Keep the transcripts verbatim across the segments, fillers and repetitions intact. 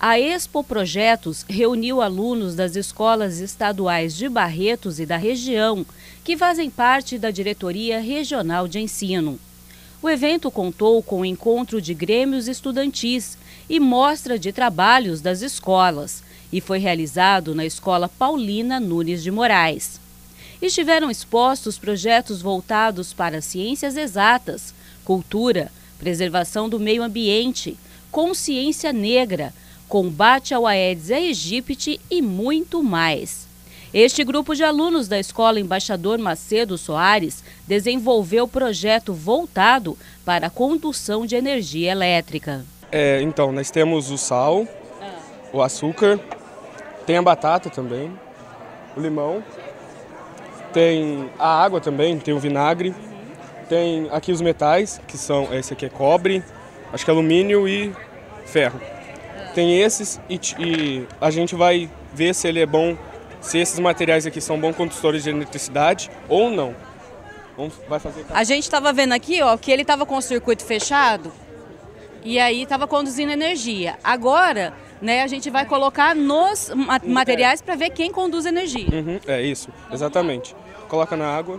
A Expo Projetos reuniu alunos das escolas estaduais de Barretos e da região, que fazem parte da Diretoria Regional de Ensino. O evento contou com o encontro de grêmios estudantis e mostra de trabalhos das escolas, e foi realizado na Escola Paulina Nunes de Moraes. Estiveram expostos projetos voltados para ciências exatas, cultura, preservação do meio ambiente, consciência negra, combate ao Aedes aegypti e muito mais. Este grupo de alunos da Escola Embaixador Macedo Soares desenvolveu projeto voltado para a condução de energia elétrica. É, então, nós temos o sal, ah. o açúcar, tem a batata também, o limão, tem a água também, tem o vinagre, uhum. tem aqui os metais, que são, esse aqui é cobre, acho que é alumínio e ferro. Tem esses e, e a gente vai ver se ele é bom, se esses materiais aqui são bons condutores de eletricidade ou não. Vamos, vai fazer... A gente estava vendo aqui, ó, que ele estava com o circuito fechado e aí estava conduzindo energia. Agora, né, a gente vai colocar nos materiais para ver quem conduz energia. Uhum, é isso, exatamente. Coloca na água.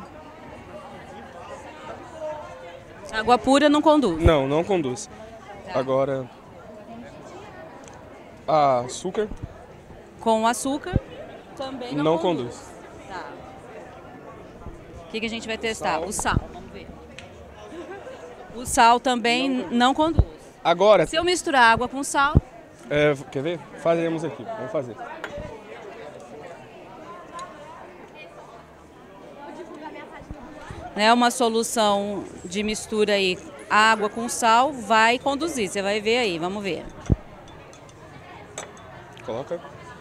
Água pura não conduz? Não, não conduz. Tá. Agora... açúcar. Com açúcar também não, não conduz. conduz. Tá. O que, que a gente vai testar? Sal. O sal, vamos ver. O sal também não, não conduz. Agora... Se eu misturar água com sal... É, quer ver? Faremos aqui, vamos fazer. É uma solução de mistura aí, água com sal, vai conduzir. Você vai ver aí, vamos ver. Coloca.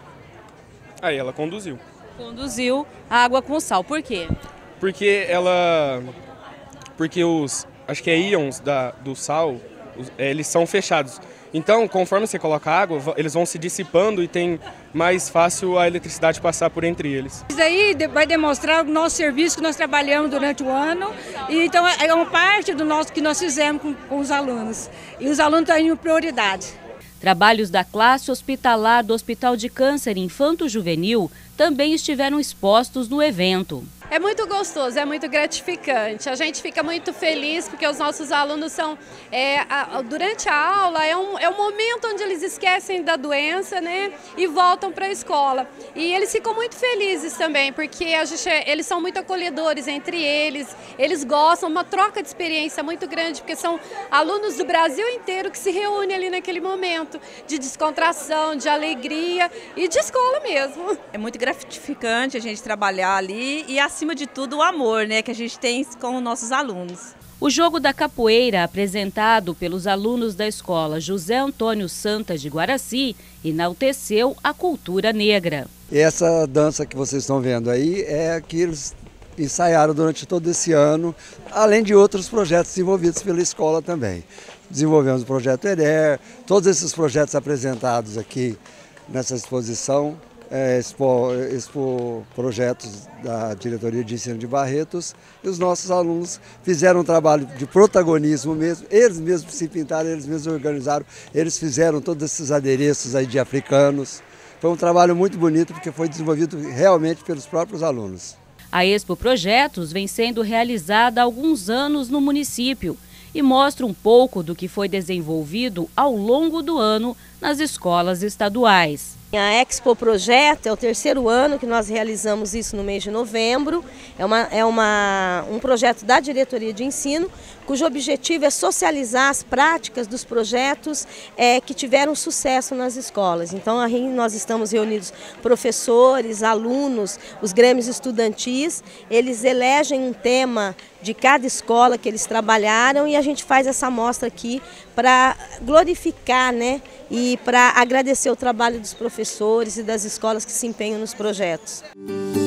Aí ela conduziu. Conduziu a água com sal. Por quê? Porque ela... Porque os... Acho que é íons da, do sal, os, eles são fechados. Então, conforme você coloca água, eles vão se dissipando e tem mais fácil a eletricidade passar por entre eles. Isso aí vai demonstrar o nosso serviço que nós trabalhamos durante o ano. E então é uma parte do nosso que nós fizemos com, com os alunos. E os alunos estão indo prioridade. Trabalhos da classe hospitalar do Hospital de Câncer Infanto-Juvenil também estiveram expostos no evento. É muito gostoso, é muito gratificante. A gente fica muito feliz porque os nossos alunos são, é, a, durante a aula, é um, é um momento onde eles esquecem da doença, né, e voltam para a escola. E eles ficam muito felizes também, porque a gente, eles são muito acolhedores entre eles, eles gostam, uma troca de experiência muito grande, porque são alunos do Brasil inteiro que se reúnem ali naquele momento de descontração, de alegria e de escola mesmo. É muito gratificante a gente trabalhar ali e assim, acima de tudo, o amor, né, que a gente tem com os nossos alunos. O jogo da capoeira, apresentado pelos alunos da escola José Antônio Santa de Guaraci, enalteceu a cultura negra. E essa dança que vocês estão vendo aí é a que eles ensaiaram durante todo esse ano, além de outros projetos desenvolvidos pela escola também. Desenvolvemos o projeto ERER, todos esses projetos apresentados aqui nessa exposição, É, expo, expo projetos da Diretoria de Ensino de Barretos, e os nossos alunos fizeram um trabalho de protagonismo mesmo, eles mesmos se pintaram, eles mesmos organizaram, eles fizeram todos esses adereços aí de africanos. Foi um trabalho muito bonito porque foi desenvolvido realmente pelos próprios alunos. A Expo Projetos vem sendo realizada há alguns anos no município e mostra um pouco do que foi desenvolvido ao longo do ano nas escolas estaduais. A Expo Projeto é o terceiro ano que nós realizamos isso no mês de novembro. É, uma, é uma, um projeto da Diretoria de Ensino, cujo objetivo é socializar as práticas dos projetos é, que tiveram sucesso nas escolas. Então, aí nós estamos reunidos professores, alunos, os grêmios estudantis, eles elegem um tema de cada escola que eles trabalharam e a gente faz essa mostra aqui para glorificar, né, e para agradecer o trabalho dos professores e das escolas que se empenham nos projetos.